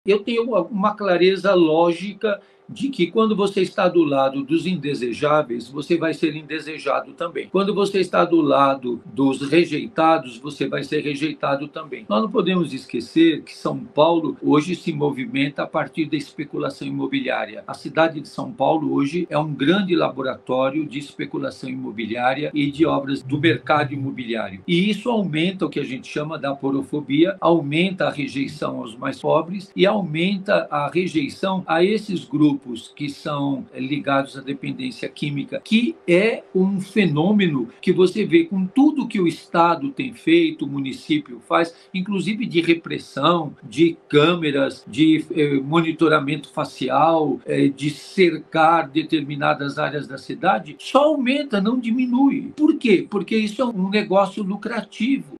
Eu tenho uma clareza lógica de que quando você está do lado dos indesejáveis, você vai ser indesejado também. Quando você está do lado dos rejeitados, você vai ser rejeitado também. Nós não podemos esquecer que São Paulo hoje se movimenta a partir da especulação imobiliária. A cidade de São Paulo hoje é um grande laboratório de especulação imobiliária e de obras do mercado imobiliário. E isso aumenta o que a gente chama da aporofobia, aumenta a rejeição aos mais pobres e aumenta a rejeição a esses grupos que são ligados à dependência química, que é um fenômeno que você vê com tudo que o Estado tem feito, o município faz, inclusive de repressão, de câmeras, de monitoramento facial, de cercar determinadas áreas da cidade, só aumenta, não diminui. Por quê? Porque isso é um negócio lucrativo.